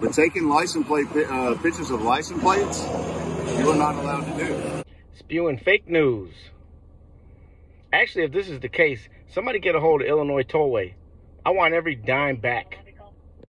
But taking license plate pictures of license plates, you are not allowed to do. Spewing fake news. Actually, if this is the case, somebody get a hold of Illinois Tollway. I want every dime back.